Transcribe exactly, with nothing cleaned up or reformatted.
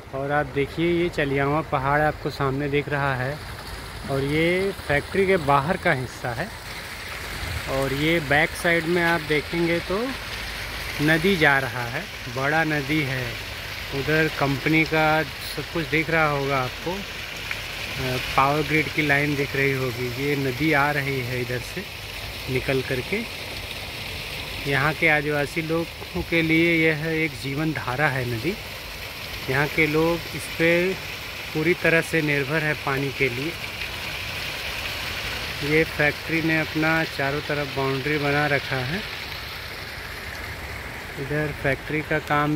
और आप देखिए ये चलियावां पहाड़ आपको सामने दिख रहा है और ये फैक्ट्री के बाहर का हिस्सा है। और ये बैक साइड में आप देखेंगे तो नदी जा रहा है, बड़ा नदी है। उधर कंपनी का सब कुछ दिख रहा होगा आपको, पावर ग्रिड की लाइन दिख रही होगी। ये नदी आ रही है इधर से निकल करके। यहाँ के आदिवासी लोगों के लिए यह एक जीवन धारा है नदी। यहाँ के लोग इस पे पूरी तरह से निर्भर है पानी के लिए। ये फैक्ट्री ने अपना चारों तरफ बाउंड्री बना रखा है। इधर फैक्ट्री का काम